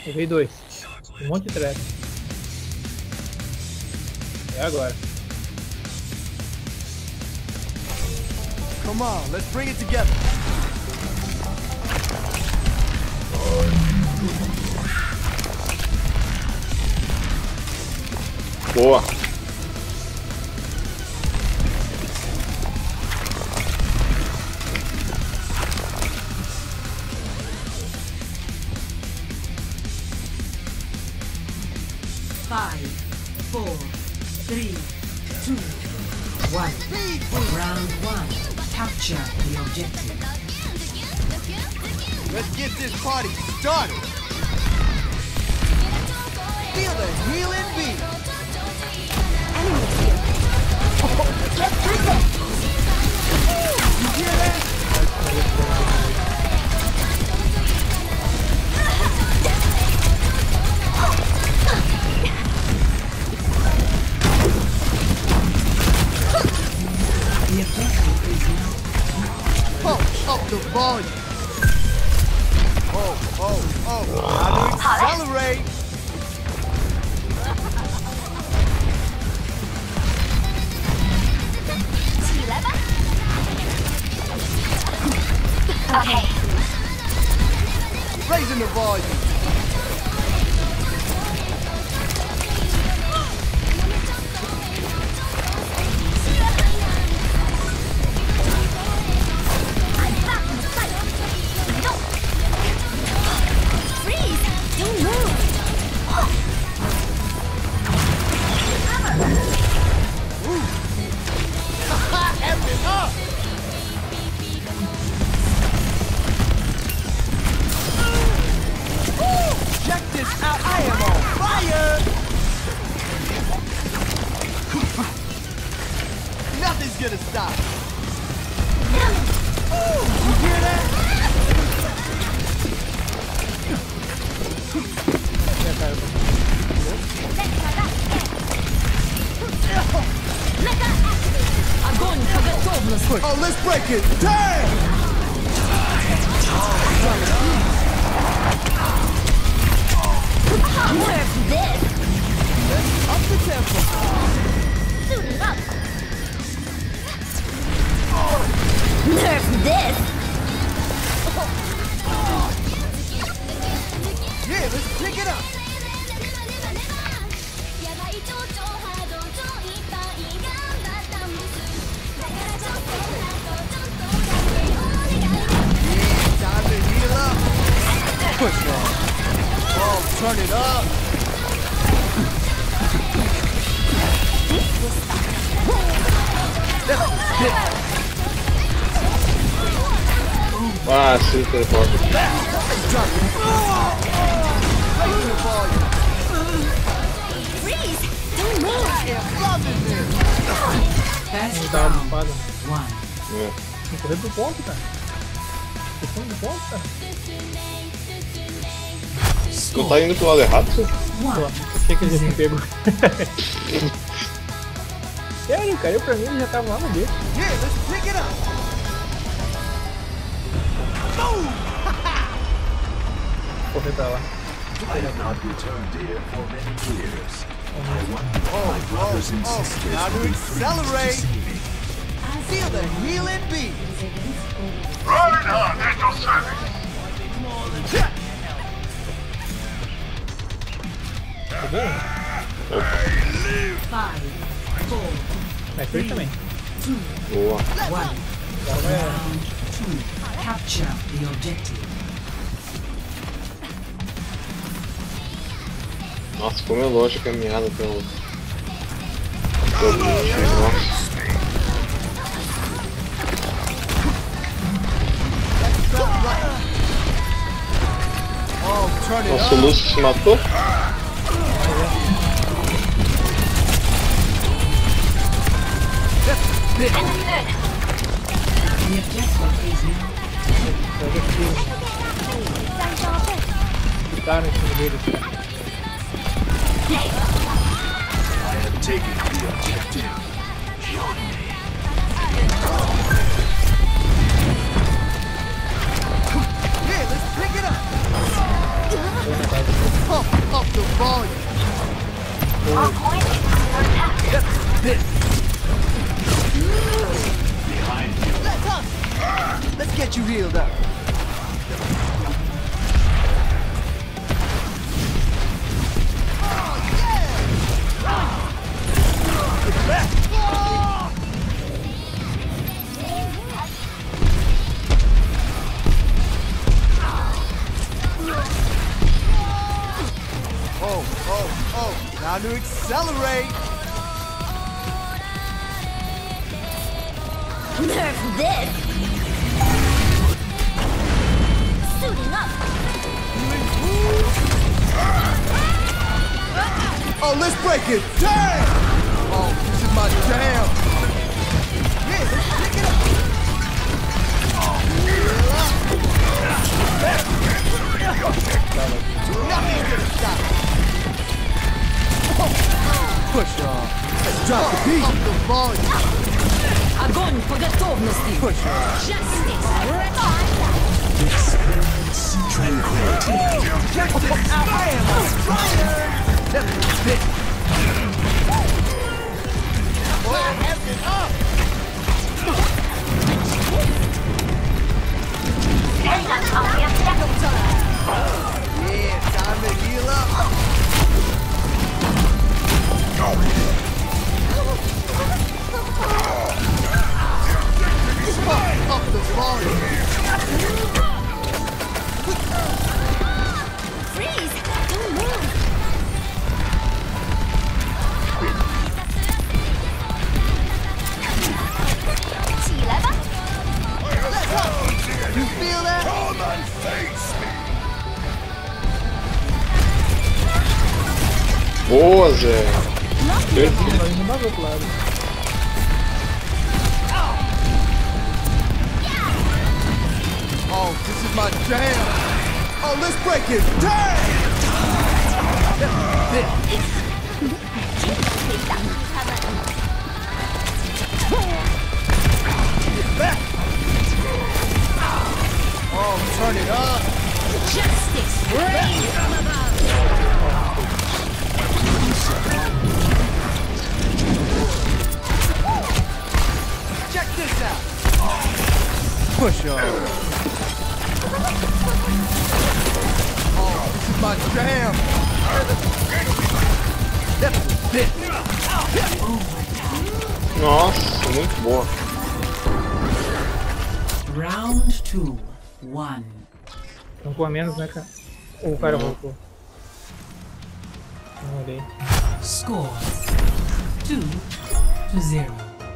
Levei 2. Um monte de trap. É agora. Come on, let's bring it together. Boa. Five, 4, 3, 2, 1. Round 1. Capture the objective. Let's get this party started. Feel the healing beat. You hear that? The objective is now. Pump up the volume. Oh. How to accelerate. Okay. Raising the volume. Freeze! Don't move! F it up. Check this out. I am on fire. Nothing's gonna stop. You hear that? Oh, let's break it. Damn! Nerf this! Up the tempo. Suit it up! Nerf this! Yeah, let's pick it up. Time to heal up. Push that. Oh, turn it up. Ah, sim, teleporta. Raising the volume. Freeze! Don't move! I am loving this. First Não tava round. ocupada. 1. É. Tem que correr pro ponto, cara. Questão do ponto, cara. Não tá indo pro lado errado? Pô, achei que ele já tinha pego. Sério, cara, eu pra mim ele já tava lá no B. Yeah, let's pick it up. Boom! Correr pra lá. I have not returned here for many years. I wonder if my brothers and sisters Now to will be free to accelerate. see me. Feel the healing beat. Reinhardt at your service. Pegou? 5, 4, Mas foi também. 2, Boa. 1. Agora vai. Round 2. Capture the objective. Nossa, como é longe a caminhada pelo objetivo, nossa. Oh, turn it Nossa, o up. Lúcio se matou? The objective is now. Ficaram em cima deles, cara. I am taking the objective. Yeah, let's pick it up. Foi na base. Get you healed up. Oh, now to accelerate. Nerf this! Suiting up! Oh, let's break it. Damn! Oh, this is my jam. Yeah, let's pick it up. Nothing's gonna stop it. Push on. Let's drop the beat. Up the volume. Огонь по готовности! Push on. Justice! Experience tranquility. I am a fighter. That's it. Boy, I'm having it up. Yeah, time to heal up. Up the volume. Freeze! Don't move! You feel that? Come and face me. Boa, Zé. Perfeito. Mas não dá do outro lado. Oh, this is my jam. Oh, let's break it. Damn! Get back. Oh, turn it up. Justice! Rain from above! Check this out. Push on. Oh, this is my jam. That's it. Nossa, muito boa. Round 2, 1. Então com a menos, né, cara? Ou o cara voltou. Não olhei. Score 2-0.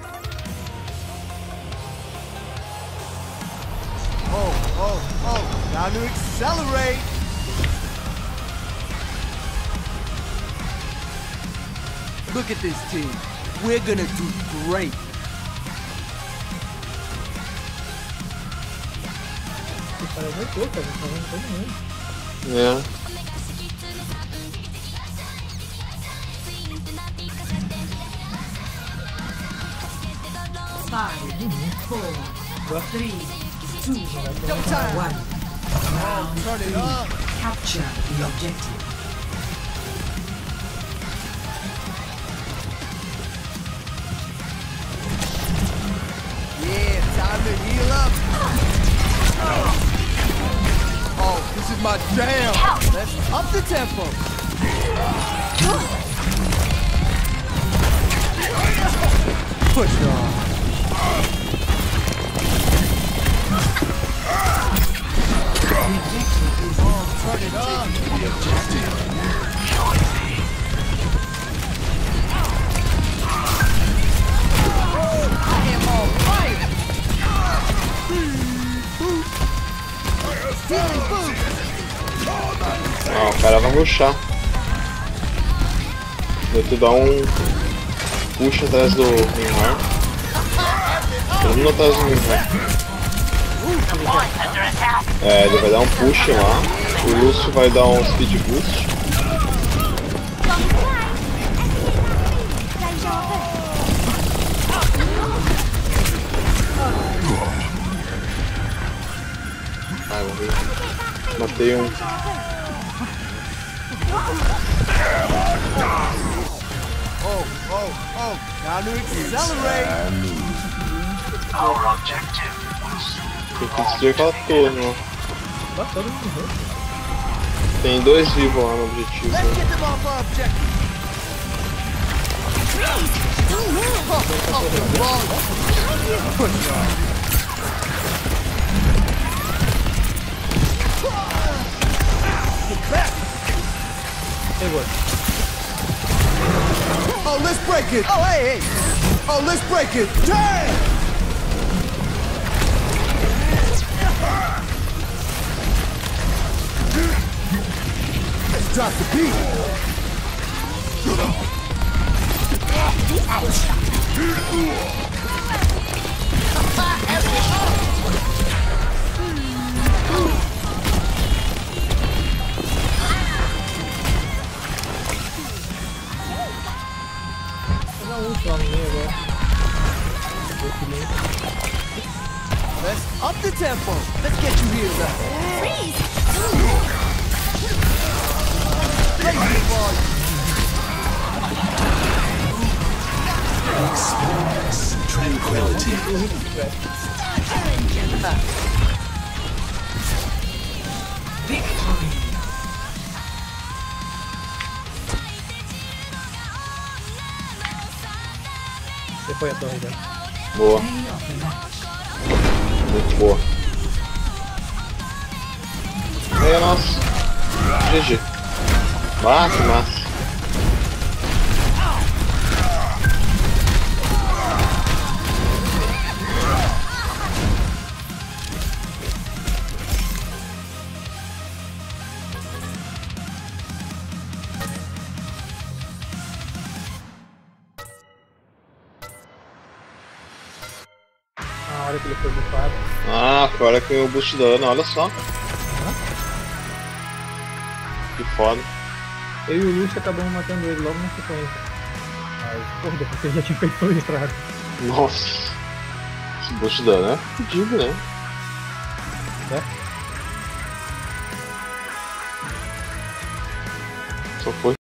Oh, now to accelerate. Look at this team. We're gonna do great. Esse cara voltou, cara. Tá vendo todo mundo. É. Five, 4, 3, 2, 1. Round Turn it 3. up. Capture the objective. Yeah, time to heal up. Oh, this is my jam. Let's up the tempo. Push on. Turn it up. I am on fire. Healing boost. Ah, o cara vai rushar. Vou te dar um push atrás do Neymar. Todo mundo atrás do Neymar. É, ele vai dar um push lá. O Lúcio vai dar um speed boost. Ai, vamos ver. Matei um. Oh, now to accelerate. Our objective was Tem que destruir aquela torre, ó. Tá todo mundo morreu. Tem 2 vivos lá no objetivo. Let's get them off our objective. Don't move. Pegou. Oh, let's break it. Oh, hey. Oh, let's break it. Damn. Let's drop the beat. Vou dar um ult lá no meio agora. Let's up the tempo. Let's get you healed up. Freeze. Don't move. Experience tranquility. Victory. Você foi a torre já. Boa. Play of the match. Muito boa. É, nossa. GG. Massa, massa. Na hora que ele foi bufado. Ah, agora que o boost dano, olha só. Que foda. Eu e o Lúcio acabamos matando ele logo na sequência. Mas, porra, depois que ele já tinha feito todo o estrago. Nossa. Esse boost dano é fodido, né? É? Só foi.